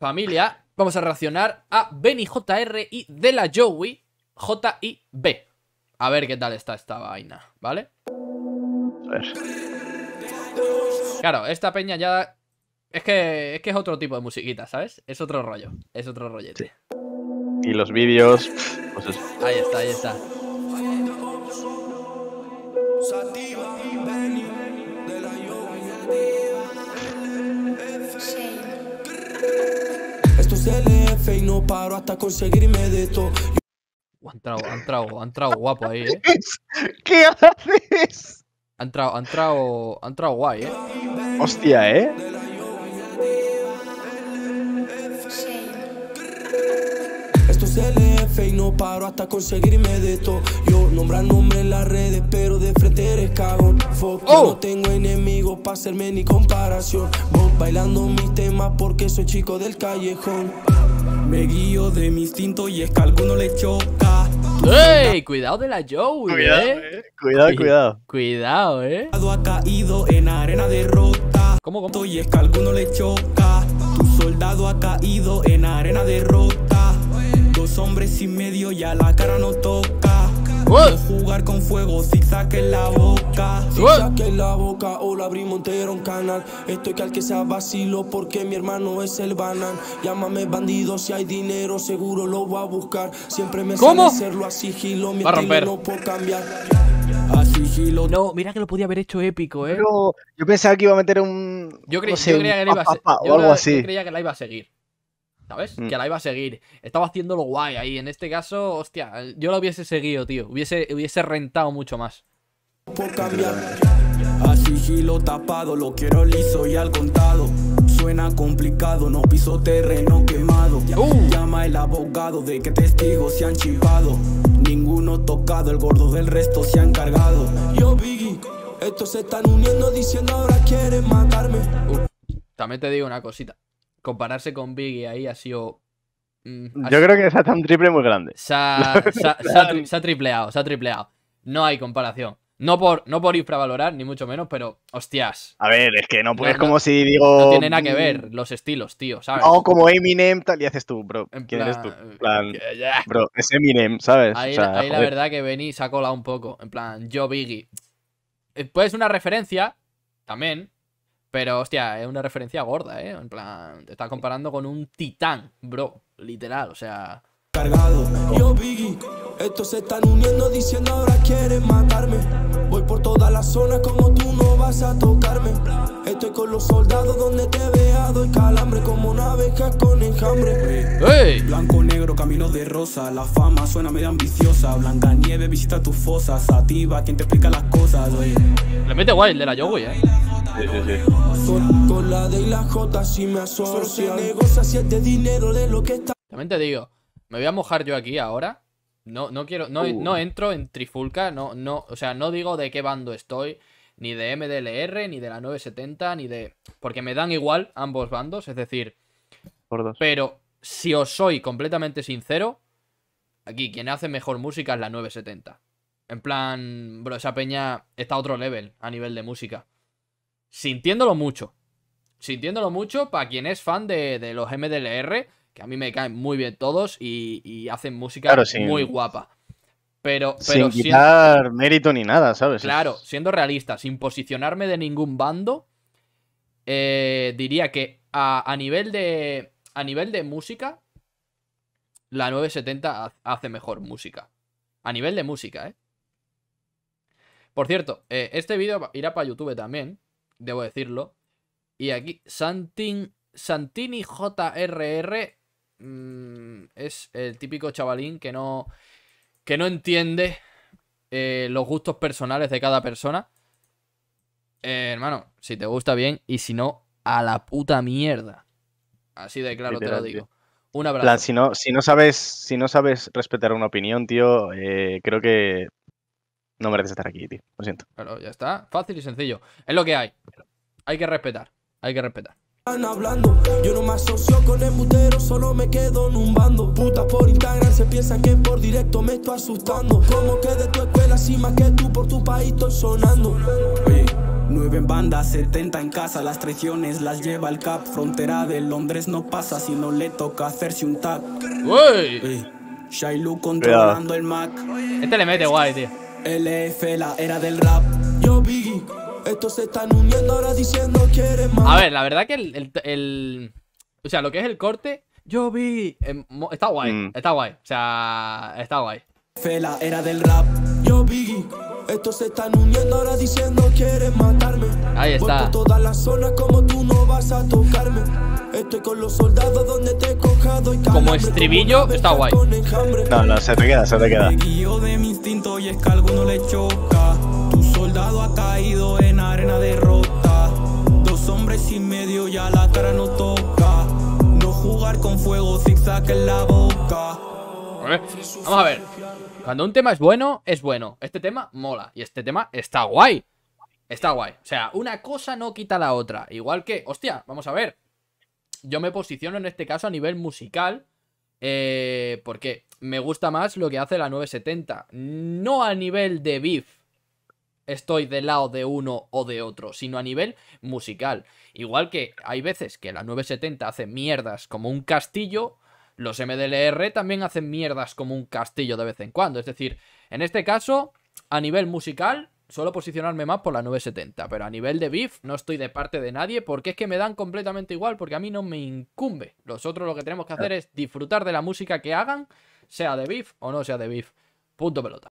familia, vamos a reaccionar a Benny JR y De La Joey J-I-B. A ver qué tal está esta vaina, ¿vale? A ver. Claro, esta peña ya... Es que es otro tipo de musiquita, ¿sabes? Es otro rollo, es otro rollete. Sí. Y los vídeos, pues eso. Ahí está, ahí está. Esto es LF y no paro hasta conseguirme de todo. Han entrado guapo ahí, ¿eh? ¿Qué haces? Han entrado guay, ¿eh? Hostia, ¿eh? Esto es LF y no paro hasta conseguirme de todo. Yo nombrándome en las redes, pero de frente eres cagón. Fuck, yo no tengo enemigos para hacerme ni comparación. Vos bailando mis temas porque soy chico del callejón. Me guío de mi instinto y es que a alguno le choca. ¡Ey! Cuidado De La Joey, Cuidado, cuidado. Cuidado, Ha caído en arena de rota. ¿Cómo? Y es que a alguno le choca. Tu soldado ha caído en arena de rota. 2 hombres y medio ya la cara no toca. No jugar con fuego, zigzag en la boca. Zigzag en la boca, hola abrí Montero un canal. Estoy que al que sea vacilo porque mi hermano es el banán. Llámame bandido, si hay dinero seguro lo voy a buscar. Siempre me sale hacerlo a sigilo, mi estilo no puedo cambiar. A sigilo. No, mira que lo podía haber hecho épico, ¿eh? Pero yo pensaba que iba a meter un... Yo creía que la iba a seguir. ¿Sabes? Que la iba a seguir. Estaba haciéndolo guay ahí. En este caso, hostia, yo lo hubiese seguido, tío. Hubiese rentado mucho más. Por cambiar. A sigilo tapado, lo quiero liso y al contado. Suena complicado, no piso terreno quemado. Llama el abogado de que testigos se han chivado. Ninguno tocado, el gordo del resto se ha encargado. Yo, Biggie, estos se están uniendo diciendo ahora quieren matarme. También te digo una cosita. Compararse con Biggie ahí ha sido... yo creo que se ha un triple muy grande. Se ha tripleado. No hay comparación. No por infravalorar, ni mucho menos, pero hostias. A ver, es que no puedes como si digo... No tiene nada que ver los estilos, tío, ¿sabes? No, como Eminem tal y haces tú, bro. ¿Quién eres tú? En plan, bro, es Eminem, ¿sabes? Ahí, o sea, ahí la verdad que Benny se ha colado un poco. En plan, yo Biggie. Pues una referencia, también. Pero, hostia, es una referencia gorda, ¿eh? En plan, te estás comparando con un titán, bro. Literal, o sea... Cargado. Yo, Biggie, estos se están uniendo diciendo ahora quieren matarme. Voy por toda la zona como tú no vas a tocarme. Estoy con los soldados donde te vea doy calambre como una abeja con enjambre. ¡Hey! Blanco, negro, camino de rosa. La fama suena medio ambiciosa. Blanca nieve visita tus fosas. Sativa, quien te explica las cosas, oye. Le mete guay el De La Joey, ¿eh? Sí. Con la D y la J si me asocian. Negocia 7 dinero de lo que está. También te digo, me voy a mojar yo aquí ahora. No quiero, no entro en trifulca, o sea, no digo de qué bando estoy, ni de MDLR, ni de la 970, ni de... Porque me dan igual ambos bandos, es decir... Pero si os soy completamente sincero, aquí quien hace mejor música es la 970. En plan, bro, esa peña está a otro level a nivel de música. Sintiéndolo mucho para quien es fan de los MDLR, que a mí me caen muy bien todos y hacen música muy guapa. Pero sin quitar mérito ni nada, ¿sabes? Claro, siendo realista, sin posicionarme de ningún bando, diría que a nivel de música, la 970 hace mejor música. A nivel de música, ¿eh? Por cierto, este vídeo irá para YouTube también, debo decirlo. Y aquí, Santini JRR es el típico chavalín que no entiende los gustos personales de cada persona. Hermano, si te gusta bien y si no, a la puta mierda. Así de claro te lo digo. Un abrazo. Plan, si no sabes respetar una opinión, tío, creo que no mereces estar aquí, tío. Lo siento. Pero ya está, fácil y sencillo. Es lo que hay. Hay que respetar. Están hablando, yo no me asocio con embustero, solo me quedo en un bando. Putas por Instagram se piensan que por directo me estoy asustando. Como que de tu escuela, así más que tú por tu país estoy sonando. Oye. 9 en banda, 70 en casa. Las traiciones las lleva el cap. Frontera de Londres no pasa si no le toca hacerse un tag. ¡Uy! Shailu controlando el Mac. Este le mete guay, tío. LF, la era del rap. Yo Biggie, estos se están uniendo ahora diciendo quieren más. A ver, la verdad que o sea, lo que es el corte, yo vi. Está guay, está guay. O sea, está guay. La era del rap. Yo Biggie, estos se están uniendo ahora diciendo quieren matarme. Ahí está. Voy por todas las zonas como tú no vas a tocarme. Estoy con los soldados donde te he cojado y como estribillo, está guay. No, se te queda, se te queda. Me guío de mi instinto y es que a alguno le choca. Tu soldado ha caído en arena de rota. 2 hombres y medio ya la cara no toca. No jugar con fuego, zigzag en la boca. Vamos a ver. Cuando un tema es bueno, es bueno. Este tema mola. Y este tema está guay. Está guay. O sea, una cosa no quita la otra. Igual que, hostia, vamos a ver. Yo me posiciono en este caso a nivel musical. Porque me gusta más lo que hace la 970. No a nivel de beef estoy del lado de uno o de otro, sino a nivel musical. Igual que hay veces que la 970 hace mierdas como un castillo, los MDLR también hacen mierdas como un castillo de vez en cuando. Es decir, en este caso, a nivel musical, suelo posicionarme más por la 970. Pero a nivel de beef no estoy de parte de nadie, porque es que me dan completamente igual, porque a mí no me incumbe. Nosotros lo que tenemos que hacer es disfrutar de la música que hagan, sea de beef o no sea de beef. Punto pelota.